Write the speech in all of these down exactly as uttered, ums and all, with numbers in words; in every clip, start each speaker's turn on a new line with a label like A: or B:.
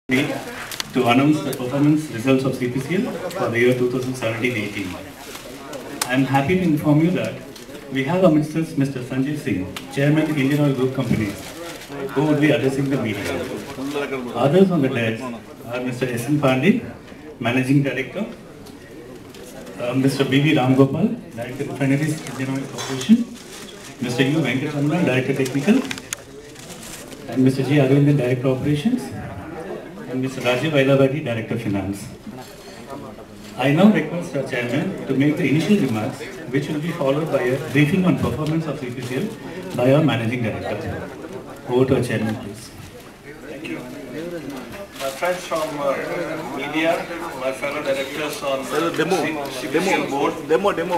A: To announce the performance results of C P C L for the year two thousand seventeen eighteen. I am happy to inform you that we have amongst us Mister Sanjay Singh, Chairman Indian Oil Group Companies, who would be addressing the meeting. Others on the desk are Mister S N Pandey, Managing Director, uh, Mister B V Ramgopal, Director of Refineries, Indian Oil Corporation, Mister U Venkatramana, Director Technical, and Mister G Arvind, Director Operations, and Mister Rajiv Ailavati, Director Finance. I now request our Chairman to make the initial remarks, which will be followed by a briefing on performance of C P C L by our Managing Director. Over to our Chairman, please.
B: Thank you. My friends from uh, media, my fellow directors on the C P C L board.
C: Demo, demo.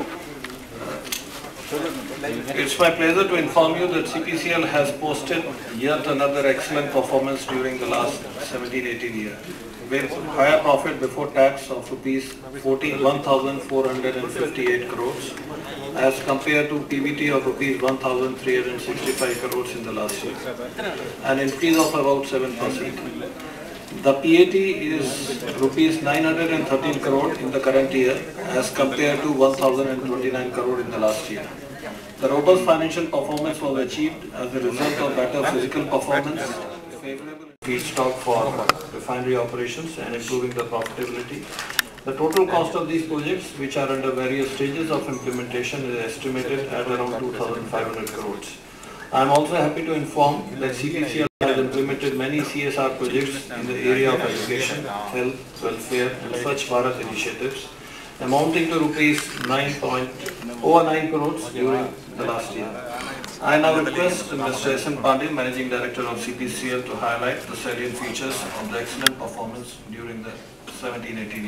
B: It's my pleasure to inform you that C P C L has posted yet another excellent performance during the last seventeen eighteen year, with higher profit before tax of rupees one thousand four hundred fifty-eight crores as compared to P B T of rupees one thousand three hundred sixty-five crores in the last year, an increase of about seven percent. The P A T is rupees nine hundred thirteen crore in the current year as compared to one thousand twenty-nine crore in the last year. The robust financial performance was achieved as a result of better physical performance, favorable feedstock for refinery operations and improving the profitability. The total cost of these projects, which are under various stages of implementation, is estimated at around two thousand five hundred crores. I am also happy to inform that C P C L has implemented many C S R projects in the area of education, health, welfare and Swachh Bharat initiatives, amounting to rupees nine point zero nine crores during the last year. I now request Mister S N Pandey, Managing Director of C P C L, to highlight the salient features of the excellent performance during the seventeen eighteen